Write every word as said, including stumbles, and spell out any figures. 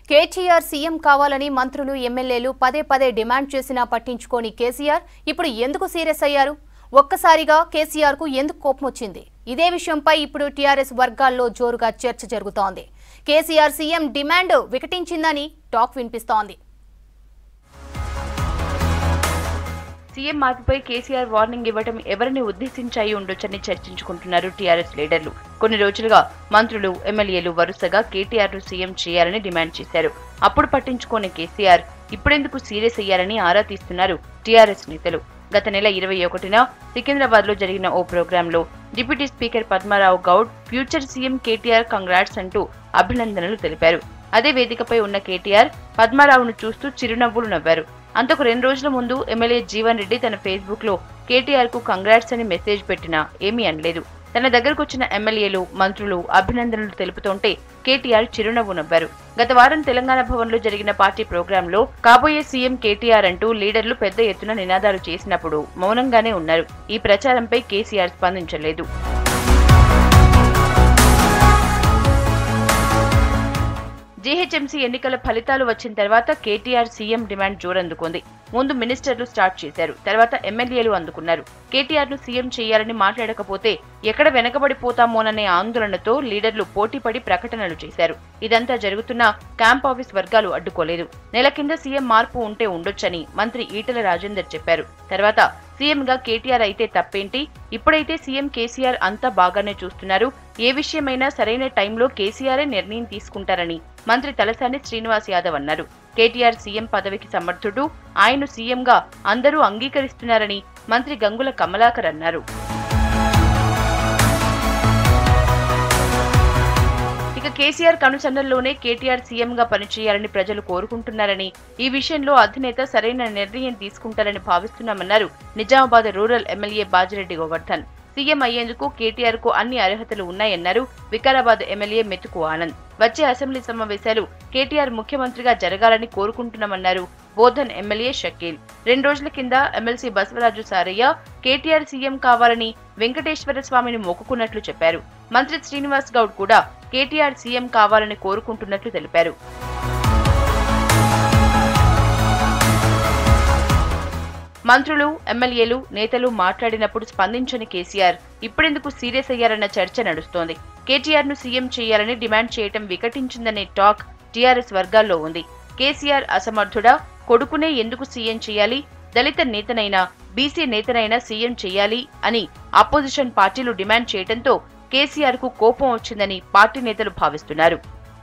KTR CM కావాలని మంత్రులు ఎమ్మెల్యేలు పదే పదే డిమాండ్ చేసినా పట్టించుకోని కేసీఆర్ ఇప్పుడు ఎందుకు సీరియస్ అయ్యారు? ఒక్కసారిగా కేసీఆర్ కు ఎందుకు కోపం వచ్చింది? ఇదే విషయంపై ఇప్పుడు టీఆర్ఎస్ వర్గాల్లో జోరుగా చర్చ జరుగుతోంది. కేసీఆర్ సీఎం డిమాండ్ వికటించిందని టాక్ వినిపిస్తోంది. సీఎం మార్పుపై కేసీఆర్ వార్నింగ్ ఇవ్వడం ఎవరిని ఉద్దేశించాయి ఉండొచ్చని చర్చించుకుంటున్నారు టీఆర్ఎస్ లీడర్లు. కొన్ని రోజులుగా మంత్రులు ఎమ్మెల్యేలు వరుసగా కేటీఆర్ ను సీఎం చేయాలని డిమాండ్ చేశారు. అప్పుడు పట్టించుకోని కేసీఆర్ ఇప్పుడెందుకు సీరియస్ అయ్యారని ఆరా తీస్తున్నారు టీఆర్ఎస్ నేతలు. గత నెల ఇరవై ఒకటిన సికింద్రాబాద్ లో జరిగిన ఓ ప్రోగ్రామ్ లో deputy speaker Padmarao Goud future CM KTR congrats అంటూ అభినందనలు తెలిపారు. అదే వేదికపై ఉన్న కేటీఆర్ పద్మారావును చూస్తూ చిరునవ్వులు నవ్వారు. అంతకు రెండు రోజుల ముందు ఎమ్మెల్యే జీవన్ రెడ్డి తన ఫేస్బుక్ లో కేటీఆర్ కు కంగ్రాట్స్ అని మెసేజ్ పెట్టినా ఏమీ అనలేదు. తన దగ్గరకు వచ్చిన ఎమ్మెల్యేలు మంత్రులు అభినందనలు తెలుపుతుంటే కేటీఆర్ చిరునవ్వు నవ్వారు. గత వారం తెలంగాణ భవన్ లో జరిగిన పార్టీ ప్రోగ్రామ్ లో కాబోయే సీఎం కేటీఆర్ అంటూ లీడర్లు పెద్ద ఎత్తున నినాదాలు చేసినప్పుడు మౌనంగానే ఉన్నారు. ఈ ప్రచారంపై కేసీఆర్ స్పందించలేదు. జీహెచ్ఎంసీ ఎన్నికల ఫలితాలు వచ్చిన తర్వాత కేటీఆర్ సీఎం డిమాండ్ జోరందుకుంది. ముందు మినిస్టర్లు స్టార్ట్ చేశారు, తర్వాత ఎమ్మెల్యేలు అందుకున్నారు. కేటీఆర్ ను సీఎం చేయాలని మాట్లాడకపోతే ఎక్కడ వెనకబడిపోతామోననే ఆందోళనతో లీడర్లు పోటీపడి ప్రకటనలు చేశారు. ఇదంతా జరుగుతున్నా క్యాంప్ ఆఫీస్ వర్గాలు అడ్డుకోలేదు. నెల కింద సీఎం మార్పు ఉంటే ఉండొచ్చని మంత్రి ఈటెల రాజేందర్ చెప్పారు. తర్వాత సీఎంగా కేటీఆర్ అయితే తప్పేంటి, ఇప్పుడైతే సీఎం కేసీఆర్ అంతా బాగానే చూస్తున్నారు, ఏ విషయమైనా సరైన టైంలో కేసీఆరే నిర్ణయం తీసుకుంటారని మంత్రి తలసాని శ్రీనివాస్ యాదవ్ అన్నారు. కేటీఆర్ సీఎం పదవికి సమర్థుడు, ఆయన్ను సీఎంగా అందరూ అంగీకరిస్తున్నారని మంత్రి గంగుల కమలాకర్ అన్నారు. ఇక కేసీఆర్ కనుసన్నల్లోనే కేటీఆర్ సీఎంగా పనిచేయాలని ప్రజలు కోరుకుంటున్నారని, ఈ విషయంలో అధినేత సరైన నిర్ణయం తీసుకుంటారని భావిస్తున్నామన్నారు Nizamabad rural MLA Bajireddy Govardhan. CM అయ్యేందుకు కేటీఆర్ కు అన్ని అర్హతలు ఉన్నాయన్నారు వికారాబాద్ ఎమ్మెల్యే మెతుకు ఆనంద్. వచ్చే అసెంబ్లీ సమావేశాలు కేటీఆర్ ముఖ్యమంత్రిగా జరగాలని కోరుకుంటున్నామన్నారు బోధన్ ఎమ్మెల్యే షకీల్. రెండు రోజుల కింద ఎమ్మెల్సీ బసవరాజు సారయ్య కేటీఆర్ సీఎం కావాలని వెంకటేశ్వర స్వామిని మొక్కుకున్నట్లు చెప్పారు. మంత్రి శ్రీనివాస్ గౌడ్ కూడా కేటీఆర్ సీఎం కావాలని కోరుకుంటున్నట్లు తెలిపారు. మంత్రులు ఎమ్మెల్యేలు నేతలు మాట్లాడినప్పుడు స్పందించని కేసీఆర్ ఇప్పుడెందుకు సీరియస్ అయ్యారన్న చర్చ నడుస్తోంది. కేటీఆర్ ను సీఎం చేయాలని డిమాండ్ చేయటం వికటించిందనే టాక్ టీఆర్ఎస్ వర్గాల్లో ఉంది. కేసీఆర్ అసమర్థుడా, కొడుకునే ఎందుకు సీఎం చేయాలి, దళిత నేతనైనా బీసీ నేతనైనా సీఎం చేయాలి అని అపోజిషన్ పార్టీలు డిమాండ్ చేయడంతో కేసీఆర్ కు కోపం వచ్చిందని పార్టీ నేతలు భావిస్తున్నారు.